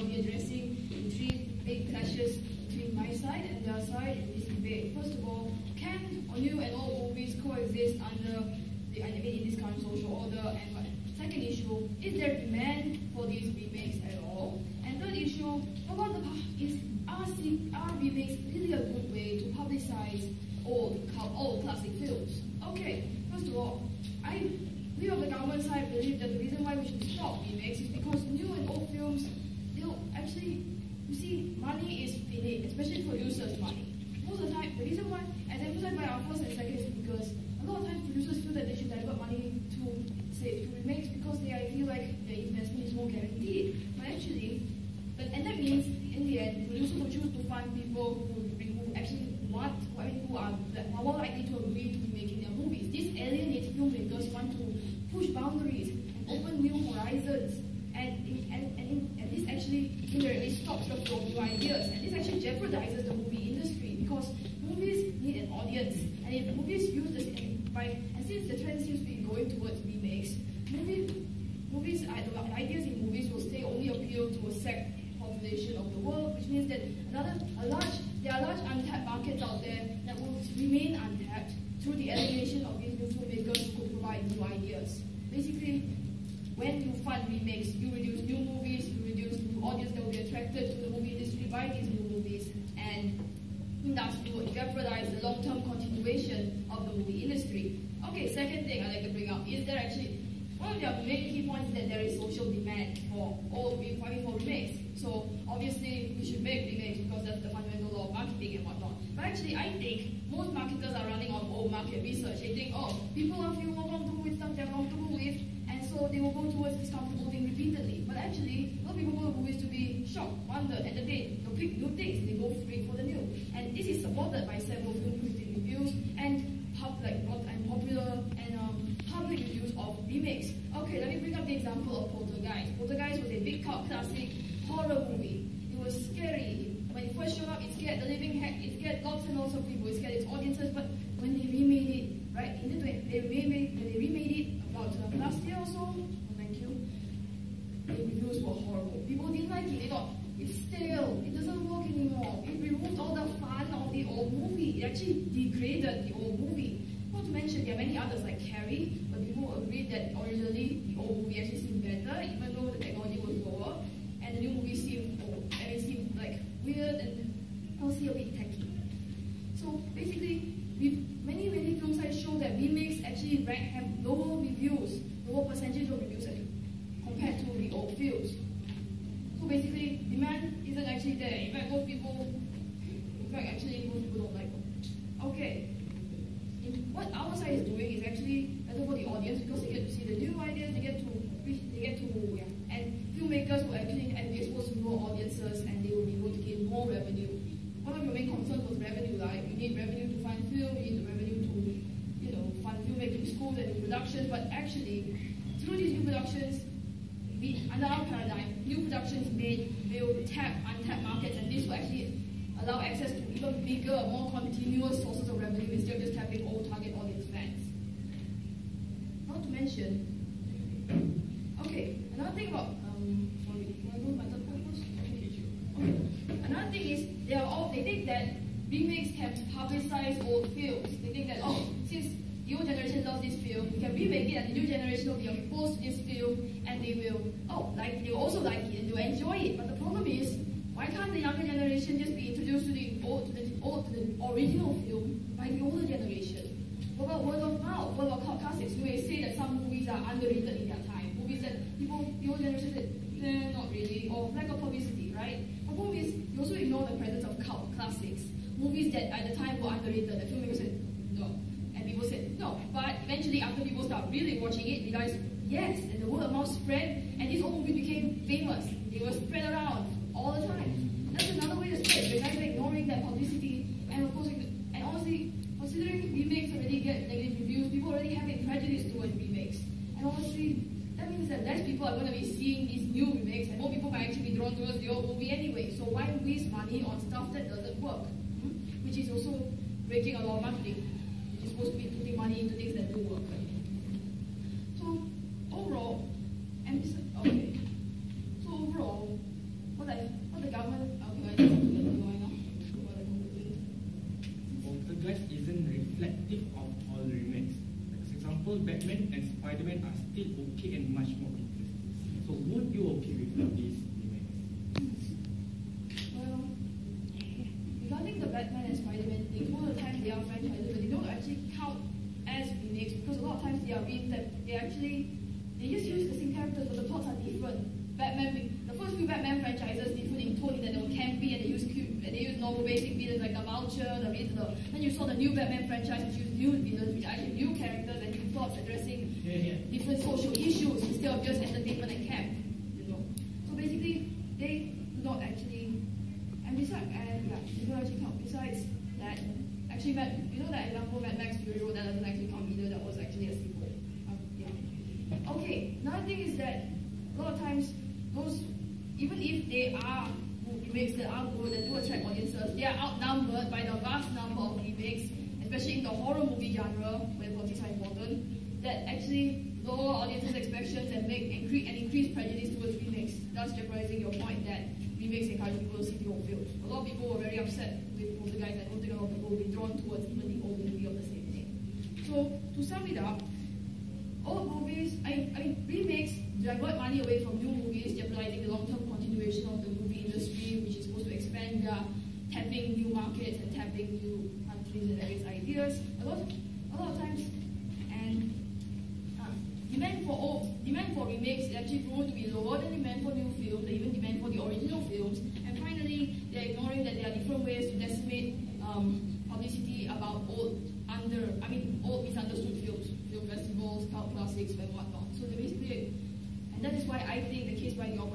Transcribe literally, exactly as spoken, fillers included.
I'll be addressing the three big clashes between my side and their side in this debate. First of all, can new and old movies coexist under the I mean, in this current social order? And what? Second issue, is there demand for these remakes at all? And third issue, about the is are, are remakes really a good way to publicize old, old classic films? Okay, first of all, I we on the government side believe that the reason why we should stop remakes is because new and old films, you know, actually, you see, money is finite, especially producers' money. Most of the time, the reason why, as emphasized by our first and second, is because a lot of times producers feel that they should divert money to, say, to remakes because they feel like their investment is more guaranteed. But actually, but and that means in the end, producers will choose to find people who, who actually want, who, I mean, who are, are more likely to agree to be making their movies. These alienated filmmakers want to push boundaries and open new horizons, and and and, and this actually indirectly stops the flow of new ideas, and this actually jeopardizes the movie industry because movies need an audience, and if movies use this and by and since the trend seems to be going towards remakes, movies movies the ideas in movies will stay only appeal to a set population of the world, which means that another a large there are large untapped markets out there that will remain untapped through the elimination of these new filmmakers who could provide new ideas. Basically, when you fund remakes, you reduce new movies, you reduce new audience that will be attracted to the movie industry by these new movies, and thus you will jeopardize the long-term continuation of the movie industry. Okay, second thing I'd like to bring up is there actually one of their main key points is that there is social demand for all I mean for remakes. So obviously we should make remakes because that's the fundamental law of marketing and whatnot. But actually I think most marketers are running on old market research. They think, oh, people are feel more comfortable with stuff they're comfortable with, and so they will go towards this comfortable thing repeatedly. But actually, a lot of people go to movies to be shocked, wonder, entertained. They'll pick new things, they go straight for the new. And this is supported by several film critic reviews and pub, like, and popular and um, public reviews of remakes. Okay, let me bring up the example of Poltergeist. Poltergeist was a big cult classic horror movie. It was scary. When it first showed up, it scared the living heck. It scared lots and lots of people. It scared its audiences. But when they remade it, right, in the they remade when they remade it about uh, last year or so. Oh, thank you. The reviews were horrible. People didn't like it. They thought it's stale. It doesn't work anymore. It removed all the fun of the old movie. It actually degraded the old movie. Not to mention there are many others like Carrie, but people agreed that originally the old movie actually seemed better, even though the technology was lower, and the new movie seemed old, and it seemed like weird and also a bit tacky. So basically, we many many film sites show that remakes actually rank have lower reviews, lower percentage of reviews compared to the old films. So basically, demand isn't actually there. In fact, most people, in fact, actually most people don't like them. Okay. What our side is doing is actually better for the audience because they get to see the new ideas, they get to they get to yeah, and filmmakers will actually and be exposed to more audiences and they will be able to gain more revenue. One of your main concerns was revenue, right? You need revenue to fund film, you need the revenue to you know fund filmmaking schools and new productions, but actually through these new productions, we under our paradigm, new productions made will tap untapped markets, and this will actually allow access to even bigger, more continuous sources of revenue instead of just tapping old target audience fans. Not to mention, okay, another thing about, um, sorry, can I go to my third point first? Okay. Another thing is, they are all, they think that remakes can publicize old films. They think that, oh, since the old generation loves this film, we can remake it and the new generation will be exposed to this film and they will, oh, like, they will also like it and they will enjoy it. But the problem is, why can't the younger generation just be introduced to the old, to the old, to the original film by the older generation? What about word of mouth? What about cult classics? You may say that some movies are underrated in their time. Movies that people, the old generation said, eh, not really, or lack of publicity, right? The problem is, you also ignore the presence of cult classics. Movies that at the time were underrated. The filmmakers said, no. And people said, no. But eventually, after people start really watching it, realized, yes, and the word of mouth spread, and these old movies became famous. They were spread around all the time. That's another way to spread. The guys are ignoring that publicity, and of course, and honestly, considering remakes already get negative reviews, people already have a prejudice towards remakes. And honestly, that means that less people are going to be seeing these new remakes, and more people might actually be drawn towards the old movie anyway. So why waste money on stuff that doesn't work? Hmm? Which is also breaking a law of marketing, which is supposed to be putting money into things that do work. So overall, and okay. So overall, what I Batman and Spider-Man are still okay and much more interesting. So would you okay with these remakes? Well, regarding the Batman and Spider-Man thing, most of the time they are franchises, but they don't actually count as remakes because a lot of times they are re they actually they just use the same characters, but the plots are different. Batman, the first few Batman franchises different in tone in that they were campy and they use cute, and they use normal basic villains like the Vulture, the Riddler. Then you saw the new Batman franchise which used new villains, which are actually new characters and new plots addressing yeah, yeah. different social issues instead of just entertainment and camp. You know, so basically they do not actually, and besides, and yeah, they don't actually count. Besides that, actually, Mad, you know that example Mad Max Fury Road, that doesn't actually count either. That was actually a sequel. Um, yeah. Okay. Another thing is that a lot of times those, even if they are remakes that are good and do attract audiences, they are outnumbered by the vast number of remakes, especially in the horror movie genre, where politics are important, that actually lower audiences' expectations and make increase and increase prejudice towards remakes, thus jeopardizing your point that remakes encourage people to see the old films. A lot of people were very upset with Poltergeist. I don't think a lot of people will be drawn towards even the old movie of the same thing. So to sum it up, old movies, I, I remakes divert money away from new movies, jeopardizing the long-term continuation of the movie industry, which is supposed to expand their tapping new markets and tapping new countries and various ideas. A lot, a lot of times, and uh, demand for old, demand for remakes is actually proven to be lower than demand for new films, and even demand for the original films. And finally, they're ignoring that there are different ways to decimate um, publicity about old, under, I mean, old misunderstood films, film festivals, cult classics, and whatnot. So they basically. And that is why I think the case by the